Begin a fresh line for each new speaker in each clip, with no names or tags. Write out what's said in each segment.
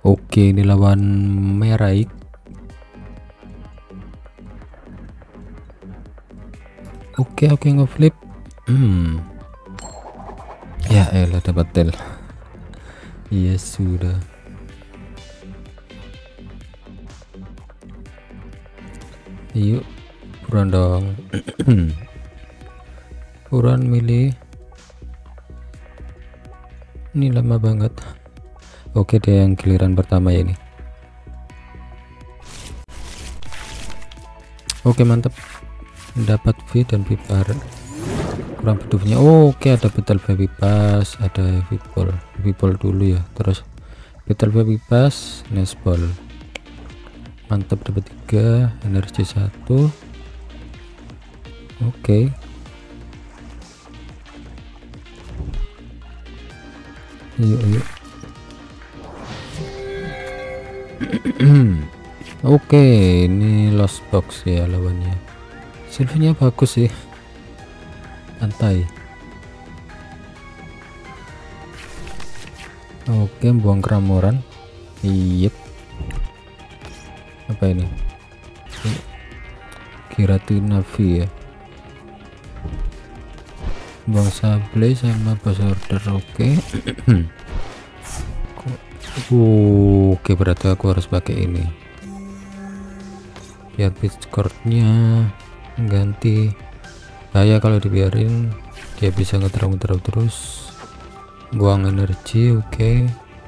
Oke, ini lawan Meraik. Oke, ngeflip. Ya elah, dapat tel. Iya sudah. Yuk, buruan dong. Buruan milih. Ini lama banget. Oke, dia yang giliran pertama ya ini. Oke, mantap. Dapat V dan Vipar. Kurang butuhnya. Oke, ada Betel Baby Pass, ada Heavy Ball dulu ya. Terus Betel Baby Pass, Nesball. Mantap, dapat 3, energi 1. Oke. Yuk. Oke, ini lost box ya lawannya. Silvernya bagus sih, santai. Oke, buang keramoran. Yep. Apa ini? Giratina-V ya. Buang Sable sama Boss Order. Oke. Oke, berarti aku harus pakai ini biar pitchcordnya ganti. Bahaya kalau dibiarin, dia bisa ngedraw terus. Buang energi. Oke.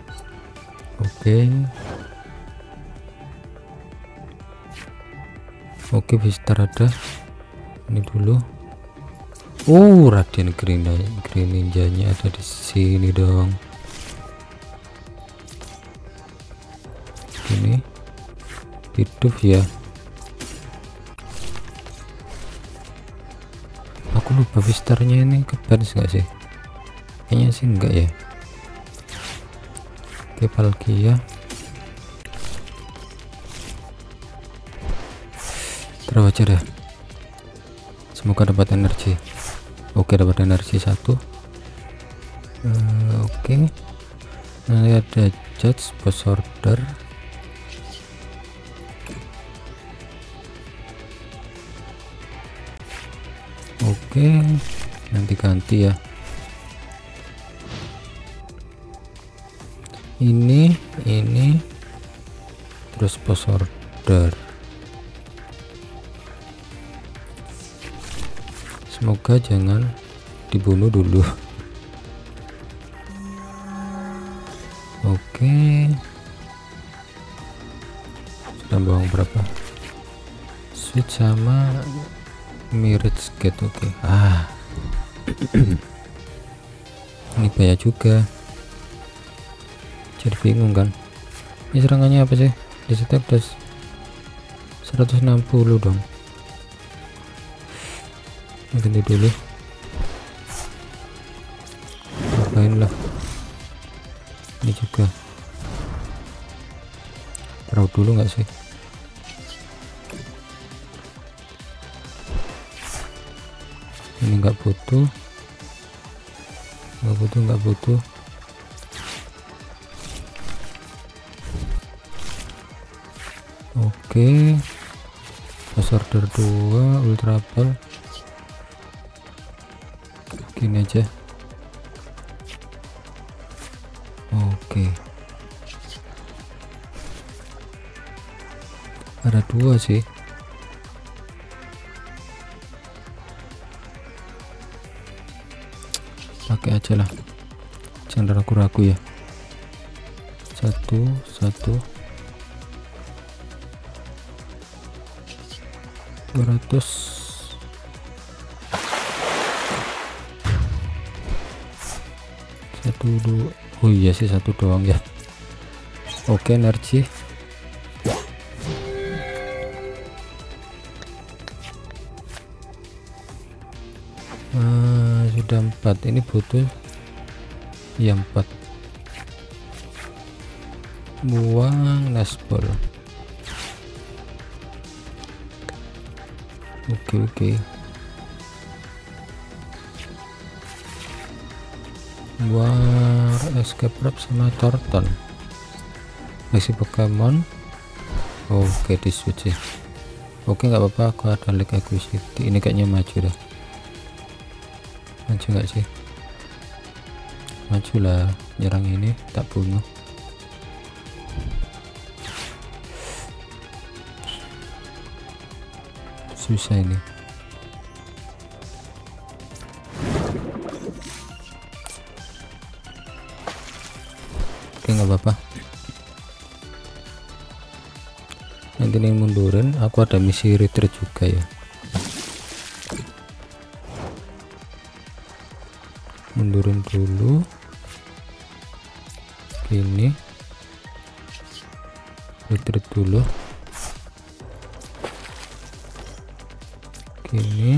Oke, Vistar ada. Ini dulu. Radiant Green Ninja-nya ada di sini dong. Ini hidup ya. Aku lupa Vistarnya ini ke bans nggak sih? Kayaknya sih enggak ya. Oke, Palkia. Terus aja deh. Semoga dapat energi. Oke, dapat energi 1. Oke. Nanti ada Judge, Boss Order. Oke, nanti ganti ya. Ini terus Boss Order. Semoga jangan dibunuh dulu. Oke, sudah buang berapa? Switch sama Mirage Gate. Oke. Ini bahaya juga, jadi bingung kan. Ini serangannya apa sih? Di stack das 160 dong. Ganti dulu, ngapain lah. Ini juga taruh dulu nggak sih? Ini nggak butuh. Oke, Boss Order 2 Ultra Ball. Gini aja. Oke, ada 2 sih. Pakai aja lah, jangan ragu-ragu ya. 1 200. Oh iya sih, 1 doang ya. Oke, energi. Sudah 4. Ini butuh ya 4. Buang Nesball. Oke. Buang Escape Rope sama Torton. Masih Pokemon. Oke, di switch ya. Oke, nggak apa-apa, aku ada Lake Equity. Ini kayaknya maju dah. Maju nggak sih? Maju lah, nyerang ini tak bunuh. Susah ini. Oke, nggak apa-apa. Nanti nih mundurin, aku ada misi retreat juga ya. Mundurin dulu. Gini. Retreat dulu. Gini.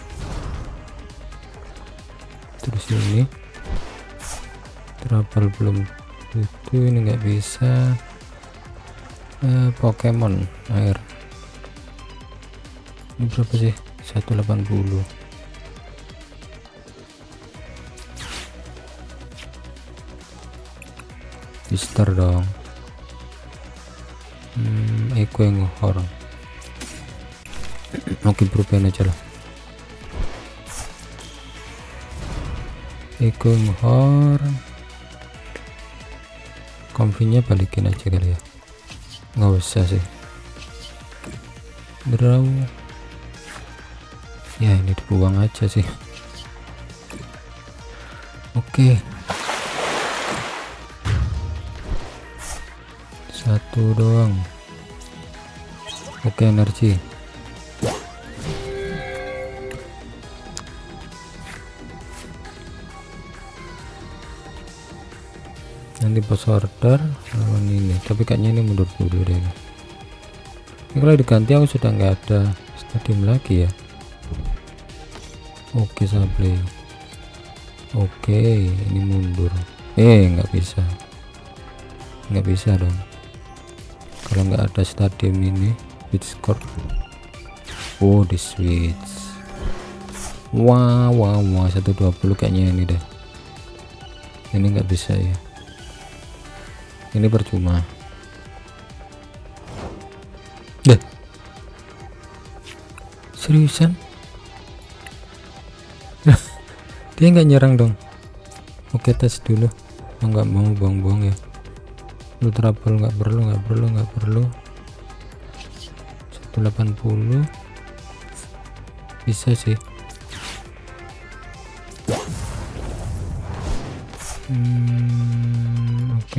Terus ini. Trouble belum itu, ini nggak bisa. Pokemon air ini berapa sih? 180. Mister dong. Eko yang horor. Oke, berupain aja lah. Eko yang horor. Konfinya balikin aja kali ya. Nggak usah sih. Draw ya, ini dibuang aja sih. Oke, satu doang. Oke, energi. Nanti boss order lawan ini, tapi kayaknya ini mundur dulu deh. Ini kalau diganti aku sudah nggak ada stadium lagi ya. Oke, Sablé. Oke, ini mundur. Nggak bisa dong kalau nggak ada stadium ini. Switch score. Oh, di switch. Wow 120 kayaknya ini dah. Ini nggak bisa ya, ini percuma deh. Seriusan dia nggak nyerang dong. Oke, tes dulu. Nggak mau buang-buang ya. Lu trouble nggak perlu. 180 bisa sih. Oke.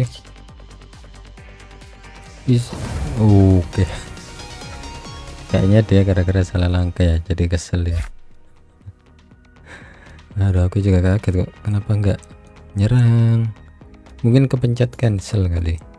Bisa. Oke. Kayaknya dia gara-gara salah langkah ya, jadi kesel ya. Aduh, aku juga kaget kok, kenapa nggak nyerang. Mungkin kepencet cancel kali.